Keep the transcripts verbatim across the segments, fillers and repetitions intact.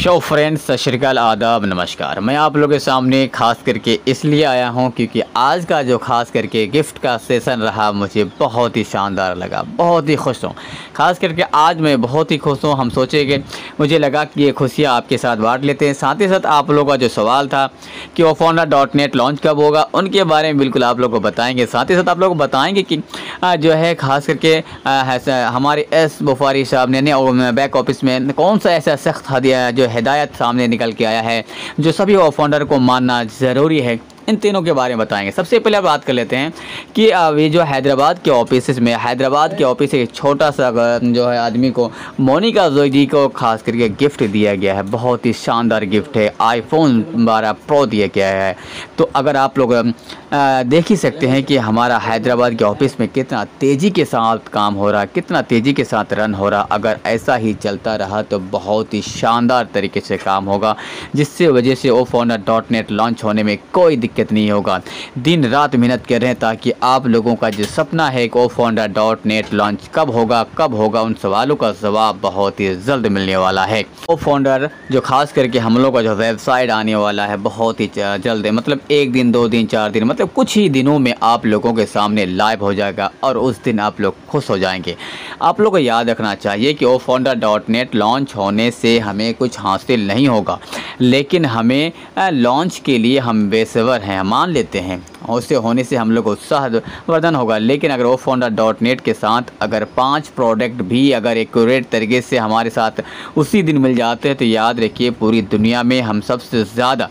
Show friends, सत श्री अकाल, आदाब, नमस्कार। मैं आप लोगों के सामने खास करके इसलिए आया हूं क्योंकि आज का जो खास करके गिफ्ट का सेशन रहा मुझे बहुत ही शानदार लगा। बहुत ही खुश हूं, खास करके आज मैं बहुत ही खुश हूं। हम सोचे कि मुझे लगा कि ये खुशियां आपके साथ बांट लेते हैं। साथ ही साथ आप लोगों का जो सवाल था कि ओ फोंडा डॉट नेट लॉन्च कब होगा, उनके बारे में बिल्कुल आप लोगों को बताएँगे। साथ ही साथ आप लोग को बताएँगे कि जो है खास करके हमारे एस बुखारी साहब ने बैक ऑफिस में कौन सा ऐसा सख्त हदिया जो हिदायत सामने निकल के आया है जो सभी ओ फाउंडर को मानना ज़रूरी है। इन तीनों के बारे में बताएंगे। सबसे पहले बात कर लेते हैं कि ये जो हैदराबाद के ऑफिस में हैदराबाद के ऑफिस से एक छोटा सा जो है आदमी को मोनिका जोजी को खास करके गिफ्ट दिया गया है। बहुत ही शानदार गिफ्ट है, आईफोन बारह प्रो दिया गया है। तो अगर आप लोग देख ही सकते हैं कि हमारा हैदराबाद के ऑफिस में कितना तेज़ी के साथ काम हो रहा, कितना तेज़ी के साथ रन हो रहा। अगर ऐसा ही चलता रहा तो बहुत ही शानदार तरीके से काम होगा, जिससे वजह से ओ फोंडा डॉट नेट लॉन्च होने में कोई दिक्कत नहीं होगा। दिन रात मेहनत कर रहे हैं ताकि आप लोगों का जो सपना है कि ओ फोंडा डॉट नेट लॉन्च कब होगा कब होगा उन सवालों का जवाब बहुत ही जल्द मिलने वाला है। ओ फोंडर जो खास करके हम लोग का जो वेबसाइट आने वाला है बहुत ही जल्द है, मतलब एक दिन दो दिन चार दिन मतलब कुछ ही दिनों में आप लोगों के सामने लाइव हो जाएगा और उस दिन आप लोग खुश हो जाएंगे। आप लोगों को याद रखना चाहिए कि ओ फोंडा डॉट नेट लॉन्च होने से हमें कुछ हासिल नहीं होगा, लेकिन हमें लॉन्च के लिए हम बेसब्र हैं, मान लेते हैं। उससे होने से हम लोग को उत्साह वर्धन होगा। लेकिन अगर ओ फोंडा डॉट नेट के साथ अगर पांच प्रोडक्ट भी अगर एक्यूरेट तरीके से हमारे साथ उसी दिन मिल जाते हैं तो याद रखिए पूरी दुनिया में हम सबसे ज़्यादा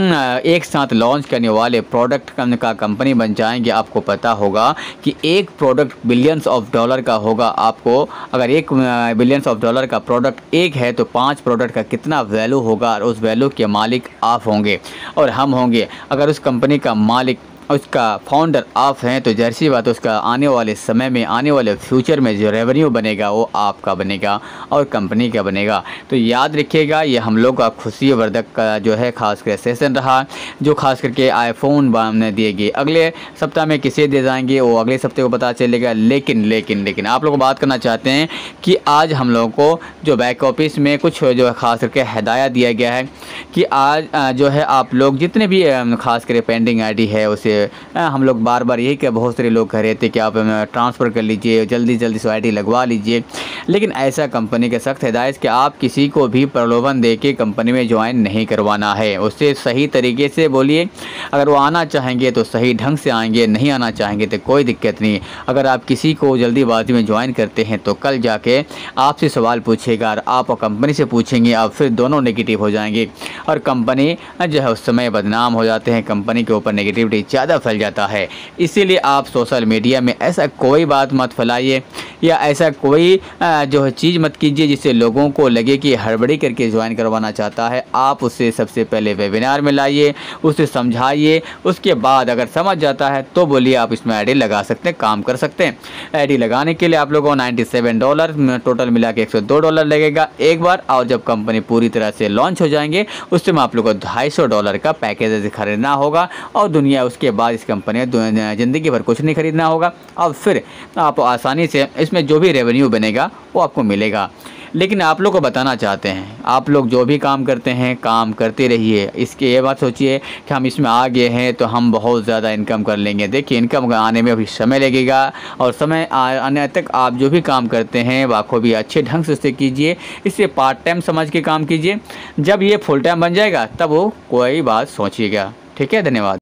एक साथ लॉन्च करने वाले प्रोडक्ट का कंपनी बन जाएंगे। आपको पता होगा कि एक प्रोडक्ट बिलियंस ऑफ डॉलर का होगा। आपको अगर एक बिलियंस ऑफ डॉलर का प्रोडक्ट एक है तो पाँच प्रोडक्ट का कितना वैल्यू होगा, और उस वैल्यू के मालिक आप होंगे और हम होंगे। अगर उस कंपनी का मालिक उसका फाउंडर आप हैं तो जैसी बात उसका आने वाले समय में आने वाले फ्यूचर में जो रेवेन्यू बनेगा वो आपका बनेगा और कंपनी का बनेगा। तो याद रखिएगा ये हम लोग का खुशी वर्धक का जो है खास कर सेशन रहा, जो खास करके आईफोन ने दिए गए। अगले सप्ताह में किसे दे जाएंगे वो अगले सप्ते को पता चलेगा। लेकिन लेकिन लेकिन आप लोग बात करना चाहते हैं कि आज हम लोगों को जो बैक ऑफिस में कुछ जो है खास करके हिदायत दिया गया है कि आज जो है आप लोग जितने भी खास करके पेंडिंग आई डी है उसे हम लोग बार बार यही कि बहुत सारे लोग कह रहे थे कि आप ट्रांसफ़र कर लीजिए, जल्दी जल्दी से आई डी लगवा लीजिए। लेकिन ऐसा कंपनी के सख्त हिदायत कि आप किसी को भी प्रलोभन दे के कंपनी में ज्वाइन नहीं करवाना है। उससे सही तरीके से बोलिए। अगर वो आना चाहेंगे तो सही ढंग से आएंगे, नहीं आना चाहेंगे तो कोई दिक्कत नहीं। अगर आप किसी को जल्दीबाजी में ज्वाइन करते हैं तो कल जाके आपसे सवाल पूछेगा और आप कंपनी से पूछेंगे, आप फिर दोनों नेगेटिव हो जाएंगे और कंपनी जो है उस समय बदनाम हो जाते हैं। कंपनी के ऊपर नेगेटिविटी ज़्यादा फैल जाता है। इसीलिए आप सोशल मीडिया में ऐसा कोई बात मत फैलाइए या ऐसा कोई जो है चीज़ मत कीजिए जिससे लोगों को लगे कि हड़बड़ी करके ज्वाइन करवाना चाहता है। आप उससे सबसे पहले वेबिनार में लाइए, उसे समझाइए, उसके बाद अगर समझ जाता है तो बोलिए आप इसमें आईडी लगा सकते हैं, काम कर सकते हैं। आईडी लगाने के लिए आप लोगों को नाइन्टी सेवन डॉलर टोटल मिला के एक सौ दो डॉलर लगेगा एक बार, और जब कंपनी पूरी तरह से लॉन्च हो जाएंगे उस समय आप लोगों को ढाई सौ डॉलर का पैकेज खरीदना होगा और दुनिया उसके बाद इस कंपनी में ज़िंदगी भर कुछ नहीं खरीदना होगा और फिर आप आसानी से इसमें जो भी रेवेन्यू बनेगा वो आपको मिलेगा। लेकिन आप लोग को बताना चाहते हैं, आप लोग जो भी काम करते हैं काम करते रहिए। इसके ये बात सोचिए कि हम इसमें आ गए हैं तो हम बहुत ज़्यादा इनकम कर लेंगे। देखिए इनकम आने में अभी समय लगेगा और समय आने तक आप जो भी काम करते हैं वाखो भी अच्छे ढंग से उसे कीजिए। इसे पार्ट टाइम समझ के काम कीजिए। जब ये फुल टाइम बन जाएगा तब वो कोई बात सोचिएगा। ठीक है, धन्यवाद।